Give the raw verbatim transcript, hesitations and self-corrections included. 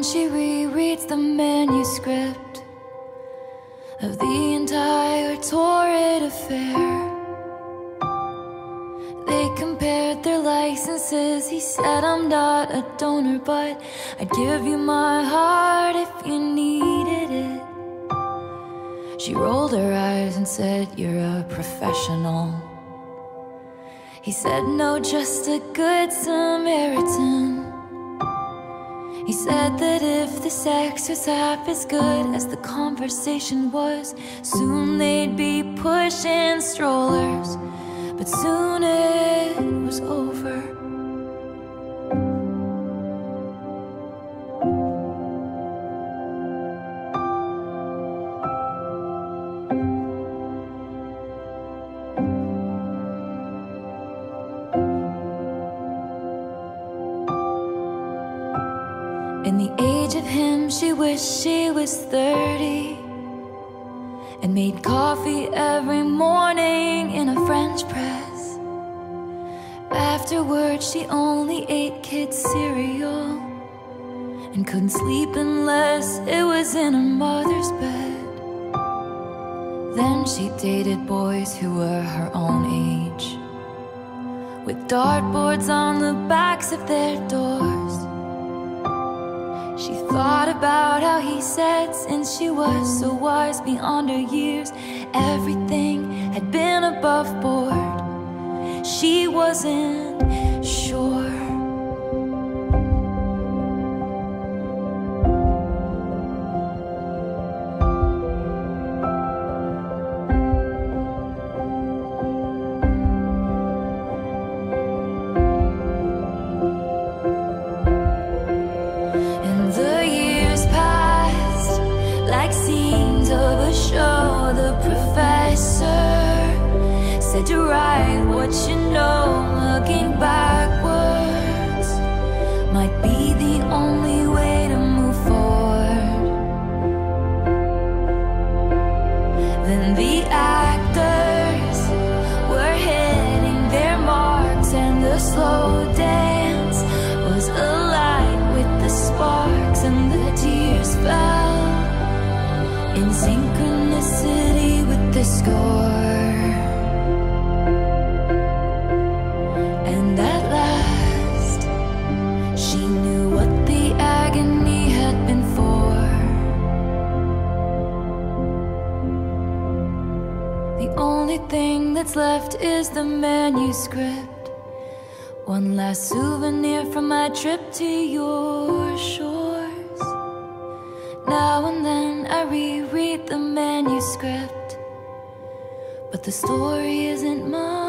she rereads the manuscript of the entire torrid affair. They compared their licenses. He said, I'm not a donor, but I'd give you my heart if you needed it. She rolled her eyes and said, you're a professional. He said, no, just a good Samaritan. He said that if the sex was half as good as the conversation was, soon they'd be pushing strollers. But soon it was over. In the age of him, she wished she was thirty and made coffee every morning in a French press. Afterwards, she only ate kids' cereal and couldn't sleep unless it was in her mother's bed. Then she dated boys who were her own age, with dartboards on the backs of their doors. She thought about how he said, since she was so wise beyond her years, everything had been above board. She wasn't sure. The professor said to write what you know, looking backwards might be the only way to move forward. Then the actors were hitting their marks, and the slow dance was alight with the sparks, and the tears fell in synchronicity with the score. And at last, she knew what the agony had been for. The only thing that's left is the manuscript, one last souvenir from my trip to your shores. Now and then I reread the manuscript, but the story isn't mine.